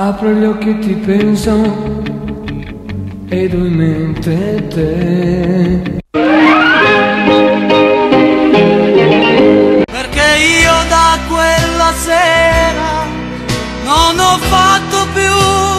Apro gli occhi e ti penso ed ho in mente te. Perché io da quella sera non ho fatto più